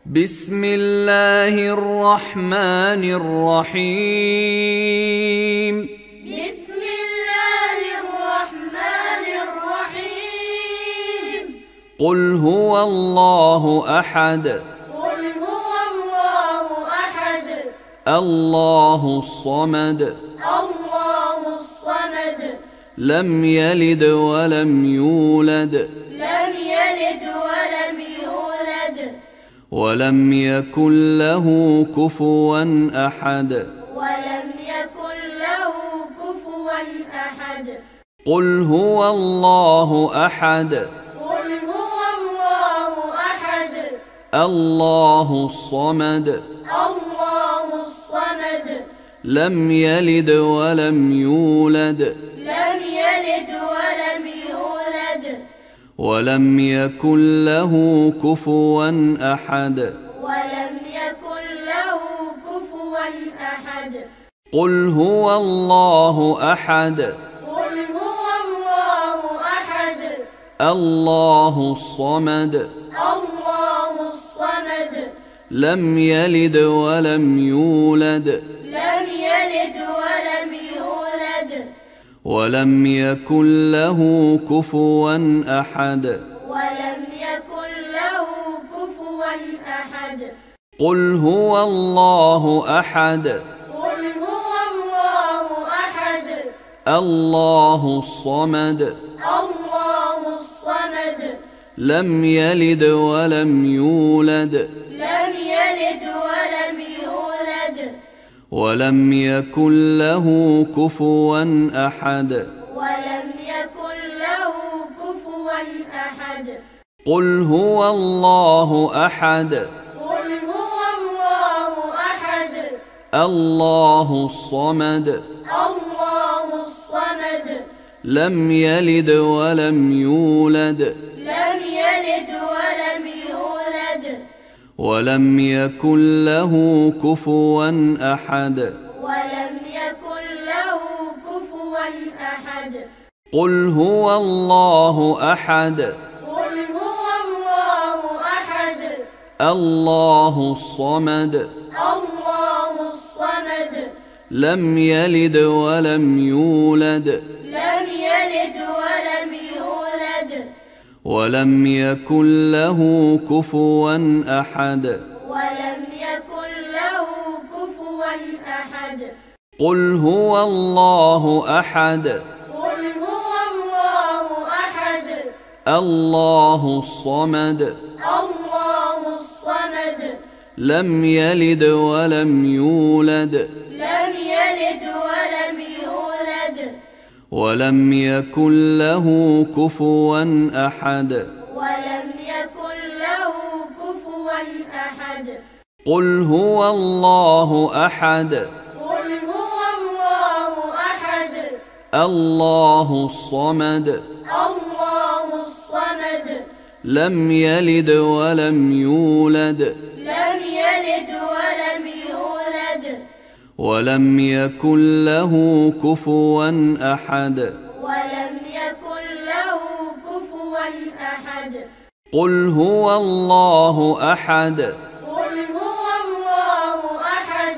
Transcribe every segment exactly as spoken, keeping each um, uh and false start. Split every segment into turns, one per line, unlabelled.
بسم الله الرحمن الرحيم
بسم الله الرحمن الرحيم
قل هو الله أحد
قل هو الله أحد
الله الصمد
الله الصمد
لم يلد ولم يولد
لم يلد ولم يولد
ولم يكن له كفوا أحد
ولم يكن له كفوا أحد
قل هو الله أحد
قل هو الله أحد
الله الصمد
الله الصمد
لم يلد ولم يولد
لم يلد ولم يولد
ولم يكن له كفوا أحد
ولم يكن له كفوا أحد
قل هو الله أحد
قل هو الله أحد
الله الصمد
الله الصمد
لم يلد ولم يولد
لم يلد ولم يولد
ولم يكن له كفوا أحد
ولم يكن له كفوا أحد
قل هو الله أحد
قل هو الله أحد
الله الصمد
الله الصمد
لم يلد ولم يولد
لم يلد ولم يولد
ولم يكن له كفوا أحد
ولم يكن له كفوا أحد
قل هو الله أحد
قل هو الله أحد
الله الصمد
الله الصمد
لم يلد ولم يولد
لم يلد ولم يولد
ولم يكن له كفوا أحد
ولم يكن له كفوا أحد
قل هو الله أحد
قل هو الله أحد
الله الصمد
الله الصمد
لم يلد ولم يولد
لم يلد ولم يولد
ولم يكن له كفوا أحد
ولم يكن له كفوا أحد
قل هو الله أحد
قل هو الله أحد
الله الصمد
الله الصمد
لم يلد ولم يولد
لم يلد ولم يولد
ولم يكن له كفوا أحد
ولم يكن له كفوا أحد
قل هو الله أحد
قل هو الله أحد
الله الصمد
الله الصمد
لم يلد ولم يولد
لم يلد ولم يولد
ولم يكن له كفوا أحد
ولم يكن له كفوا أحد
قل هو الله أحد
قل هو الله أحد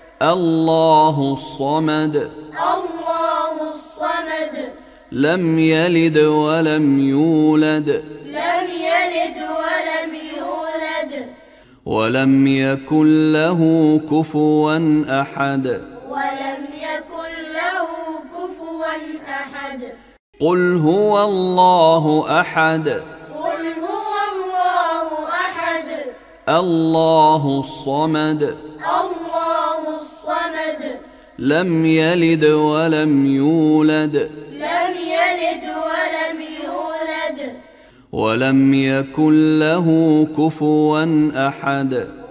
الله الصمد
الله الصمد
لم يلد ولم يولد
لم يلد ولم يولد
ولم يكن له كفوا أحد
ولم يكن له كفوا أحد
قل هو الله أحد
قل هو الله أحد
الله الصمد
الله الصمد
لم يلد ولم يولد
لم يلد ولم يولد
ولم يكن له كفوا أحد